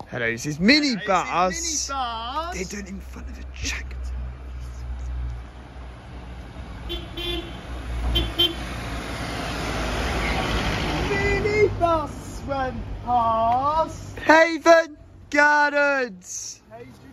Hello, this is minibus. Minibus. They're doing it in front of a check. Minibus went past. Haven Gardens. Hey,